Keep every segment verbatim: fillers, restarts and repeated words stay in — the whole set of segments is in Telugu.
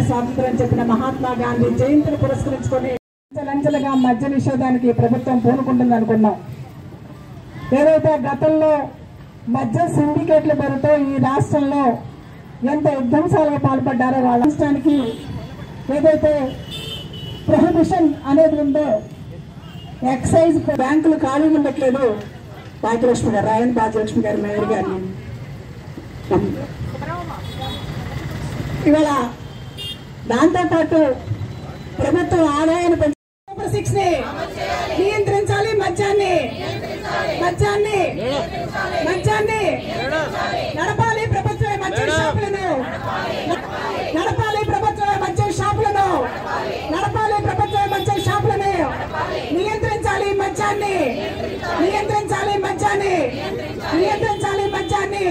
స్వాతంత్రం చెప్పిన మహాత్మా గాంధీ జయంతిని పురస్కరించుకొని అంచెలంచెలుగా మద్య నిషేధానికి ప్రభుత్వం పూనుకుంటుంది అనుకున్నాం. ఏదైతే గతంలో మద్య సిండికేట్ల పేరుతో ఈ రాష్ట్రంలో ఎంత విధ్వంసాలకు పాల్పడ్డారో వాళ్ళ రాష్ట్రానికి ఏదైతే ప్రొహిబిషన్ అనేది ఉందో, ఎక్సైజ్ బ్యాంకులు ఖాళీ ఉండట్లేదు. భాగ్యలక్ష్మి గారు, రాయన్ భాగ్యలక్ష్మి గారు మేయర్ గారిని ఇవాళ దాంతోపాటు ప్రభుత్వం ఆదాయాన్ని పెంచు సూపర్ సిక్స్ ని నియంత్రించాలి, మద్యాన్ని మద్యాన్ని మద్యాన్ని నడపాలి. ప్రభుత్వ మద్య షాపులను నడపాలి. ప్రభుత్వ మద్య షాపులను నడపాలి. ప్రభుత్వ మద్య షాపులను నియంత్రించాలి. మద్యాన్ని నియంత్రించాలి. మద్యాన్ని నియంత్రించాలి. మద్యాన్ని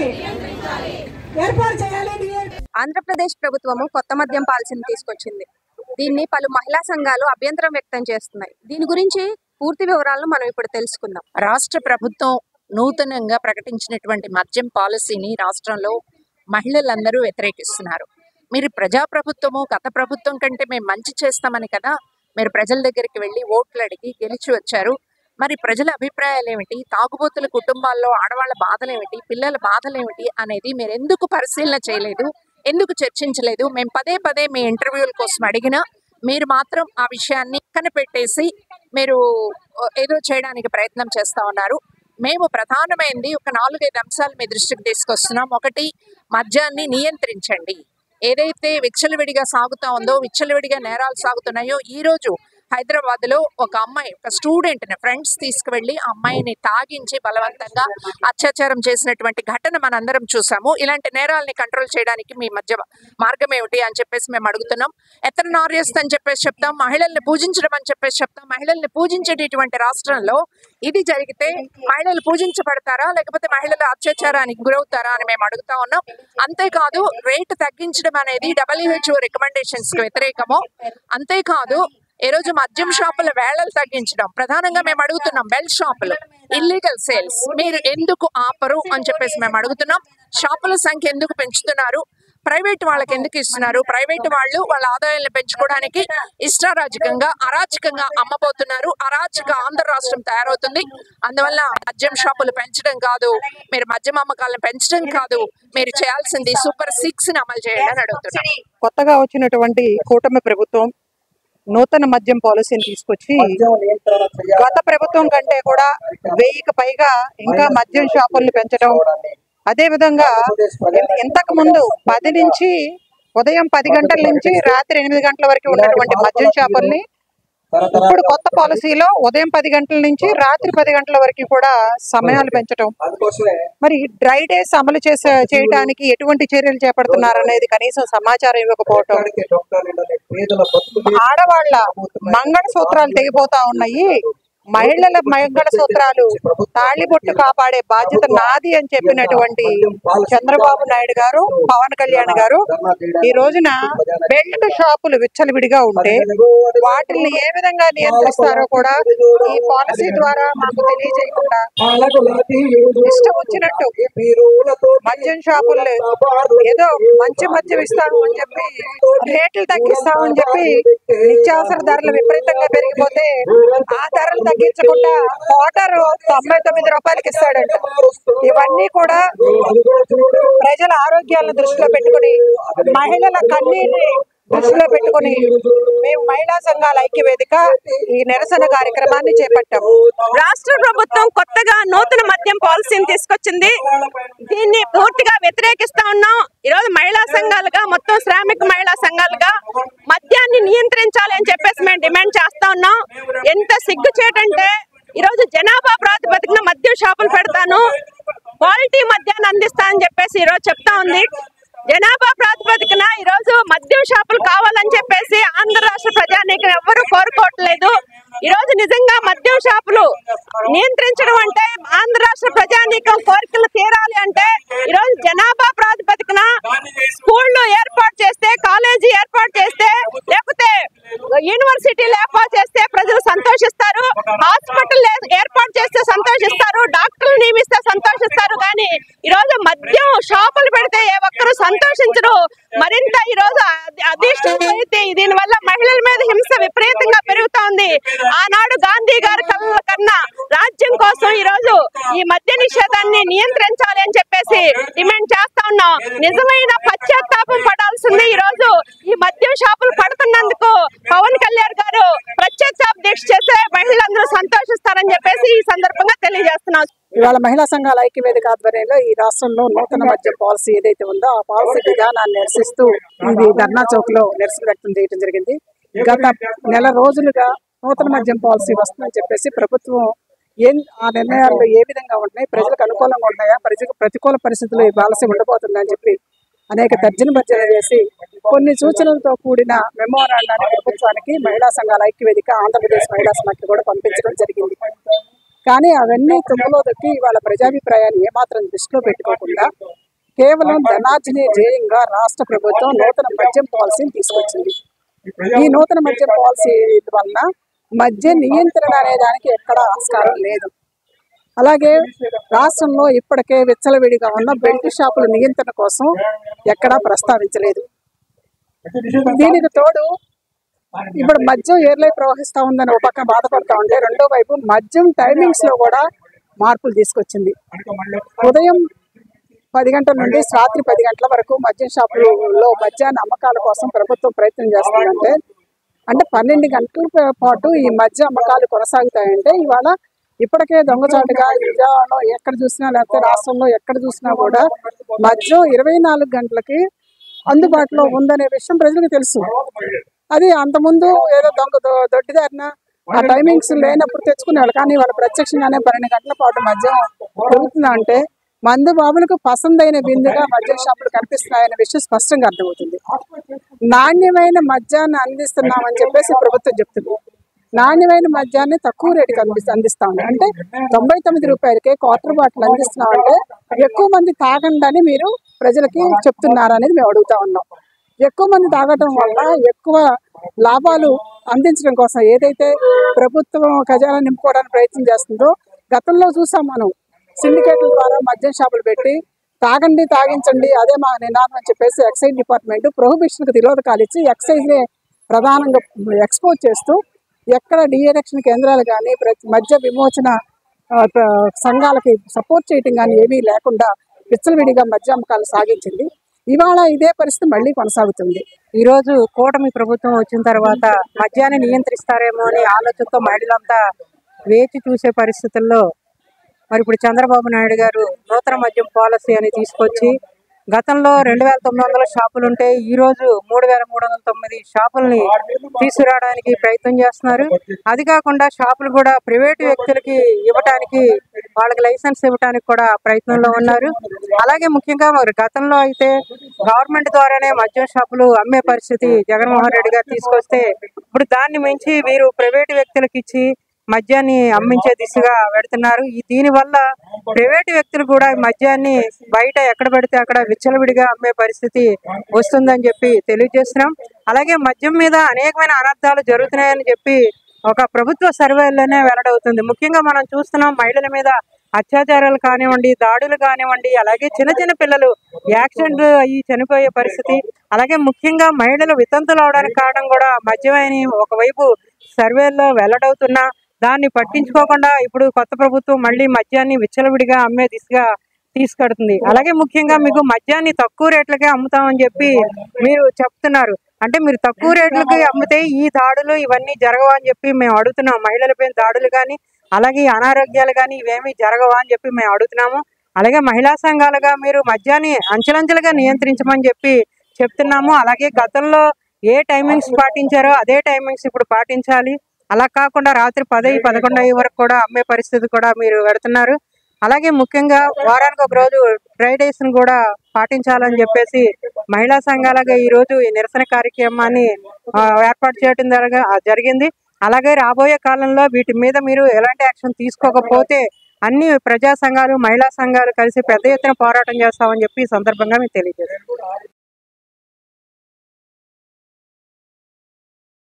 ఏర్పాటు చేయాలి. ఆంధ్రప్రదేశ్ ప్రభుత్వము కొత్త మద్యం పాలసీని తీసుకొచ్చింది. దీన్ని పలు మహిళా సంఘాలు అభ్యంతరం వ్యక్తం చేస్తున్నాయి. దీని గురించి పూర్తి వివరాలను మనం ఇప్పుడు తెలుసుకుందాం. రాష్ట్ర ప్రభుత్వం నూతనంగా ప్రకటించినటువంటి మద్యం పాలసీని రాష్ట్రంలో మహిళలందరూ వ్యతిరేకిస్తున్నారు. మీరు ప్రజాప్రభుత్వము గత ప్రభుత్వం కంటే మేము మంచి చేస్తామని కదా మీరు ప్రజల దగ్గరికి వెళ్ళి ఓట్లు అడిగి గెలిచి వచ్చారు. మరి ప్రజల అభిప్రాయాలు ఏమిటి, తాగుబోతుల కుటుంబాల్లో ఆడవాళ్ళ బాధలు ఏమిటి, పిల్లల బాధలు ఏమిటి అనేది మీరు ఎందుకు పరిశీలన చేయలేదు, ఎందుకు చర్చించలేదు? మేము పదే పదే మీ ఇంటర్వ్యూల కోసం అడిగినా మీరు మాత్రం ఆ విషయాన్ని కనిపెట్టేసి మీరు ఏదో చేయడానికి ప్రయత్నం చేస్తూ ఉన్నారు. మేము ప్రధానమైనది ఒక నాలుగైదు అంశాలు మీ దృష్టికి తీసుకొస్తున్నాం. ఒకటి, మద్యాన్ని నియంత్రించండి. ఏదైతే విచ్చలవిడిగా సాగుతూ ఉందో, విచ్చలవిడిగా నేరాలు సాగుతున్నాయో, ఈరోజు హైదరాబాద్లో ఒక అమ్మాయి ఒక స్టూడెంట్ని ఫ్రెండ్స్ తీసుకువెళ్ళి ఆ అమ్మాయిని తాగించి బలవంతంగా అత్యాచారం చేసినటువంటి ఘటన మనందరం చూసాము. ఇలాంటి నేరాలని కంట్రోల్ చేయడానికి మీ మధ్య మార్గం ఏమిటి అని చెప్పేసి మేము అడుగుతున్నాం. ఎత్రనార్యస్ అని చెప్పేసి చెప్తాం, మహిళల్ని పూజించడం అని చెప్పేసి చెప్తాం. మహిళల్ని పూజించేటటువంటి రాష్ట్రంలో ఇది జరిగితే మహిళలు పూజించబడతారా, లేకపోతే మహిళలు అత్యాచారానికి గురవుతారా అని మేము అడుగుతా ఉన్నాం. అంతేకాదు, రేటు తగ్గించడం అనేది డబ్ల్యూహెచ్ఓ రికమెండేషన్స్ కి వ్యతిరేకము. అంతేకాదు, ఈ రోజు మద్యం షాపుల వేళలు తగ్గించడం ప్రధానంగా మేము అడుగుతున్నాం. బెల్ షాపులు, ఇల్లీగల్ సేల్స్ మీరు ఎందుకు ఆపరు అని చెప్పేసి మేము అడుగుతున్నాం. షాపుల సంఖ్య ఎందుకు పెంచుతున్నారు? ప్రైవేట్ వాళ్ళకి ఎందుకు ఇస్తున్నారు? ప్రైవేట్ వాళ్ళు వాళ్ళ ఆదాయాలను పెంచుకోవడానికి ఇష్టారాజకంగా అరాచకంగా అమ్మబోతున్నారు. అరాచక ఆంధ్ర రాష్ట్రం తయారవుతుంది. అందువల్ల మద్యం షాపులు పెంచడం కాదు, మీరు మద్యం అమ్మకాలను పెంచడం కాదు, మీరు చేయాల్సింది సూపర్ సిక్స్ ని అమలు చేయండి అని అడుగుతున్నాం. కొత్తగా వచ్చినటువంటి కూటమి ప్రభుత్వం నూతన మద్యం పాలసీని తీసుకొచ్చి గత ప్రభుత్వం కంటే కూడా వెయ్యికి పైగా ఇంకా మద్యం షాపుల్ని పెంచడం, అదే విధంగా ఇంతకు ముందు పది నుంచి ఉదయం పది గంటల నుంచి రాత్రి ఎనిమిది గంటల వరకు ఉన్నటువంటి మద్యం షాపుల్ని ఇప్పుడు కొత్త పాలసీలో ఉదయం పది గంటల నుంచి రాత్రి పది గంటల వరకు కూడా సమయాలు పెంచడం, మరి డ్రై డేస్ అమలు చేసే చేయడానికి ఎటువంటి చర్యలు చేపడుతున్నారు అనేది కనీసం సమాచారం ఇవ్వకపోవటం, ఆడవాళ్ల మంగళ సూత్రాలు తెగిపోతా ఉన్నాయి. మహిళల మంగళ సూత్రాలు తాళిబొట్టు కాపాడే బాధ్యత నాది అని చెప్పినటువంటి చంద్రబాబు నాయుడు గారు, పవన్ కళ్యాణ్ గారు ఈ రోజున బెల్ట్ షాపులు విచ్చలవిడిగా ఉంటే వాటిని ఏ విధంగా నియంత్రిస్తారో కూడా ఈ పాలసీ ద్వారా మాకు తెలియజేయకుండా ఇష్టం వచ్చినట్టు మద్యం షాపుల్లో ఏదో మంచి మద్యం ఇస్తాము అని చెప్పి రేట్లు తగ్గిస్తామని చెప్పి నిత్యావసర ధరలు విపరీతంగా పెరిగిపోతే ఆ ధరలు తగ్గించకుండా వాటర్ తొంభై తొమ్మిది రూపాయలకి ఇస్తాడంట. ఇవన్నీ కూడా ప్రజల ఆరోగ్యాలను దృష్టిలో పెట్టుకుని, మహిళల కన్నీటిని దృష్టిలో పెట్టుకుని మేము మహిళా సంఘాల ఐక్యవేదిక ఈ నిరసన కార్యక్రమాన్ని చేపట్టాము. రాష్ట్ర ప్రభుత్వం కొత్తగా నూతన మద్యం పాలసీని తీసుకొచ్చింది. దీన్ని పూర్తిగా వ్యతిరేకిస్తా ఉన్నాం. ఈరోజు మహిళా సంఘాలుగా, మొత్తం శ్రామిక మహిళా సంఘాలుగా మద్యాన్ని నియంత్రించాలి అని చెప్పేసి మేము డిమాండ్ చేస్తా ఉన్నాం. ఎంత సిగ్గుచేటంటే ఈరోజు జనాభా ప్రాతిపదికన మద్యం షాపులు పెడతాను, క్వాలిటీ మద్యాన్ని అందిస్తా అని చెప్పేసి ఈరోజు చెప్తా ఉంది. జనాభా ప్రాతిపదికన ఈరోజు మద్యం షాపులు కావాలని చెప్పేసి ఆంధ్ర రాష్ట్ర ప్రజానీకం ఎవ్వరూ కోరుకోవట్లేదు. ఈరోజు నిజంగా మద్యం షాపులు నియంత్రించడం అంటే, ఆంధ్ర రాష్ట్ర ప్రజానీకం కోరికలు తీరాలి అంటే ఈరోజు జనాభా ప్రాతిపదికన స్కూళ్లు ఏర్పాటు చేస్తే, కాలేజీ ఏర్పాటు చేస్తే, లేకపోతే యూనివర్సిటీలు ఏర్పాటు చేస్తే ప్రజలు సంతోషిస్తారు. హాస్పిటల్ ఏర్పాటు చేస్తే సంతోషిస్తారు, డాక్టర్లు నియమిస్తే సంతోషిస్తారు. కానీ ఈరోజు మద్యం షాపులు పెడితే ఏ ఒక్కరు సంతోషించరు. మరింత ఈ రోజు అధిష్ఠిత దీని వల్ల మహిళల మీద హింస విపరీతంగా పెరుగుతా ఉంది. ఆనాడు గాంధీ గారి కళ్ళ కన్నా రాజ్యం కోసం ఈ రోజు ఈ మద్య నిషేధాన్ని నియంత్రించాలి అని చెప్పేసి డిమాండ్ చేస్తా ఉన్నాం. నిజమైన పశ్చాత్తాపం పడాల్సింది ఈ రోజు ఈ మద్యం షాపులు పడుతున్నందుకు పవన్ కళ్యాణ్ గారు పశ్చాత్తాప దీక్ష చేస్తే మహిళలందరూ సంతోషిస్తారని చెప్పేసి ఈ సందర్భంగా తెలియజేస్తున్నాం. ఇవాళ మహిళా సంఘాల ఐక్యవేదిక ఆధ్వర్యంలో ఈ రాష్ట్రంలో నూతన మద్యం పాలసీ ఏదైతే ఉందో ఆ పాలసీ విధానాన్ని నిరసిస్తూ ఇది ధర్నా చౌక్ లో నిరసన వ్యక్తం చేయడం జరిగింది. గత నెల రోజులుగా నూతన మద్యం పాలసీ వస్తుందని చెప్పేసి ప్రభుత్వం ఏం ఆ నిర్ణయాలు ఏ విధంగా ఉంటున్నాయి, ప్రజలకు అనుకూలంగా ఉన్నాయా, ప్రజలకు ప్రతికూల పరిస్థితులు ఈ పాలసీ ఉండబోతుందని చెప్పి అనేక తర్జన భర్జన చేసి కొన్ని సూచనలతో కూడిన మెమోరాండాన్ని ప్రభుత్వానికి మహిళా సంఘాల ఐక్యవేదిక ఆంధ్రప్రదేశ్ మహిళా సమాఖ్య కూడా పంపించడం జరిగింది. కానీ అవన్నీ తుమ్మలో దొక్కి ఇవాళ ప్రజాభిప్రాయాన్ని ఏమాత్రం దృష్టిలో పెట్టుకోకుండా కేవలం ధనార్జనే ధ్యేయంగా రాష్ట్ర ప్రభుత్వం నూతన మద్యం పాలసీని తీసుకొచ్చింది. ఈ నూతన మద్యం పాలసీ వలన మద్య నియంత్రణ అనే దానికి ఎక్కడా ఆస్కారం లేదు. అలాగే రాష్ట్రంలో ఇప్పటికే విచ్చలవిడిగా ఉన్న బెల్ట్ షాపుల నియంత్రణ కోసం ఎక్కడా ప్రస్తావించలేదు. దీనికి తోడు ఇప్పుడు మద్యం ఏర్లై ప్రవహిస్తా ఉందని ఒక పక్క బాధపడతా ఉంటే రెండో వైపు మద్యం టైమింగ్స్ లో కూడా మార్పులు తీసుకొచ్చింది. ఉదయం పది గంటల నుండి రాత్రి పది గంటల వరకు మద్యం షాపులలో మద్యాన్ని అమ్మకాల కోసం ప్రభుత్వం ప్రయత్నం చేస్తుందంటే అంటే పన్నెండు గంటల పాటు ఈ మద్య అమ్మకాలు కొనసాగుతాయంటే ఇవాళ ఇప్పటికే దొంగచాటుగా విజయవాడలో ఎక్కడ చూసినా లేకపోతే రాష్ట్రంలో ఎక్కడ చూసినా కూడా మద్యం ఇరవై నాలుగు గంటలకి అందుబాటులో ఉందనే విషయం ప్రజలకు తెలుసు. అది అంతకుముందు ఏదో దొంగ దొడ్డిదారిన ఆ టైమింగ్స్ లేనప్పుడు తెచ్చుకునేవాళ్ళు. కానీ వాళ్ళ ప్రత్యక్షంగానే పన్నెండు గంటల పాటు మద్యం దొరుకుతుందా అంటే మందు బాబులకు పసందైన బిందుగా మద్యం షాపులు కనిపిస్తున్నాయనే విషయం స్పష్టంగా అర్థమవుతుంది. నాణ్యమైన మద్యాన్ని అందిస్తున్నామని చెప్పేసి ప్రభుత్వం చెప్తుంది. నాణ్యమైన మద్యాన్ని తక్కువ రేటుకి అంది అందిస్తాం అంటే తొంభై తొమ్మిది రూపాయలకే క్వార్టర్ బాటిల్ అందిస్తున్నామంటే ఎక్కువ మంది తాగండి మీరు ప్రజలకి చెప్తున్నారు అనేది మేము అడుగుతా ఉన్నాం. ఎక్కువ మంది తాగటం వల్ల ఎక్కువ లాభాలు అందించడం కోసం ఏదైతే ప్రభుత్వం ఖజానా నింపుకోవడానికి ప్రయత్నం చేస్తుందో గతంలో చూసాం మనం. సిండికేట్ల ద్వారా మద్యం షాపులు పెట్టి తాగండి తాగించండి అదే మా నినాదం అని చెప్పేసి ఎక్సైజ్ డిపార్ట్మెంట్ ప్రొహిబిషన్కి తిరోధకాలు ఇచ్చి ఎక్సైజ్నే ప్రధానంగా ఎక్స్పోజ్ చేస్తూ ఎక్కడ డిఎడక్షన్ కేంద్రాలు కానీ మద్య విమోచన సంఘాలకి సపోర్ట్ చేయటం కానీ ఏమీ లేకుండా విచ్చలవిడిగా మద్య అమ్మకాలు సాగించింది. ఇవాళ ఇదే పరిస్థితి మళ్ళీ కొనసాగుతుంది. ఈ రోజు కూటమి ప్రభుత్వం వచ్చిన తర్వాత మద్యాన్ని నియంత్రిస్తారేమో అనే ఆలోచనతో మహిళలంతా వేచి చూసే పరిస్థితుల్లో మరి ఇప్పుడు చంద్రబాబు నాయుడు గారు నూతన మద్యం పాలసీ అని తీసుకొచ్చి గతంలో రెండు వేల తొమ్మిది వందల షాపులు ఉంటే ఈ రోజు మూడు వేల మూడు వందల తొమ్మిది షాపుల్ని తీసుకురావడానికి ప్రయత్నం చేస్తున్నారు. అది కాకుండా షాపులు కూడా ప్రైవేటు వ్యక్తులకి ఇవ్వటానికి వాళ్ళకి లైసెన్స్ ఇవ్వడానికి కూడా ప్రయత్నంలో ఉన్నారు. అలాగే ముఖ్యంగా మరి గతంలో అయితే గవర్నమెంట్ ద్వారానే మద్యం షాపులు అమ్మే పరిస్థితి జగన్మోహన్ రెడ్డి గారు తీసుకొస్తే ఇప్పుడు దాన్ని మించి వీరు ప్రైవేటు వ్యక్తులకు ఇచ్చి మద్యాన్ని అమ్మించే దిశగా పెడుతున్నారు. ఈ దీని వల్ల ప్రైవేటు వ్యక్తులు కూడా మద్యాన్ని బయట ఎక్కడ పెడితే అక్కడ విచ్చలవిడిగా అమ్మే పరిస్థితి వస్తుందని చెప్పి తెలియజేస్తున్నాం. అలాగే మద్యం మీద అనేకమైన అనర్థాలు జరుగుతున్నాయని చెప్పి ఒక ప్రభుత్వ సర్వేలోనే వెల్లడవుతుంది. ముఖ్యంగా మనం చూస్తున్నాం మహిళల మీద అత్యాచారాలు కానివ్వండి, దాడులు కానివ్వండి, అలాగే చిన్న చిన్న పిల్లలు యాక్సిడెంట్ అయ్యి చనిపోయే పరిస్థితి, అలాగే ముఖ్యంగా మహిళలు వితంతులు అవడానికి కారణం కూడా మద్యమని ఒకవైపు సర్వేల్లో వెల్లడవుతున్నా దాన్ని పట్టించుకోకుండా ఇప్పుడు కొత్త ప్రభుత్వం మళ్ళీ మద్యాన్ని విచ్చలవిడిగా అమ్మే దిశగా తీసుకెడుతుంది. అలాగే ముఖ్యంగా మీకు మద్యాన్ని తక్కువ రేట్లకే అమ్ముతామని చెప్పి మీరు చెప్తున్నారు. అంటే మీరు తక్కువ రేట్లకి అమ్మితే ఈ దాడులు ఇవన్నీ జరగవా అని చెప్పి మేము అడుగుతున్నాం. మహిళలపై దాడులు కానీ అలాగే అనారోగ్యాలు కానీ ఇవేమీ జరగవా అని చెప్పి మేము అడుగుతున్నాము. అలాగే మహిళా సంఘాలుగా మీరు మద్యాన్ని అంచెలంచెలుగా నియంత్రించమని చెప్పి చెప్తున్నాము. అలాగే గతంలో ఏ టైమింగ్స్ పాటించారో అదే టైమింగ్స్ ఇప్పుడు పాటించాలి. అలా కాకుండా రాత్రి పది పదకొండు అయ్యే వరకు కూడా అమ్మే పరిస్థితి కూడా మీరు పెడుతున్నారు. అలాగే ముఖ్యంగా వారానికి ఒక రోజు డ్రై డేస్ ను కూడా పాటించాలని చెప్పేసి మహిళా సంఘాలుగా ఈ రోజు ఈ నిరసన కార్యక్రమాన్ని ఏర్పాటు చేయడం జరిగింది. అలాగే రాబోయే కాలంలో వీటి మీద మీరు ఎలాంటి యాక్షన్ తీసుకోకపోతే అన్ని ప్రజా సంఘాలు మహిళా సంఘాలు కలిసి పెద్ద ఎత్తున పోరాటం చేస్తామని చెప్పి ఈ సందర్భంగా మేము తెలియజేస్తాం.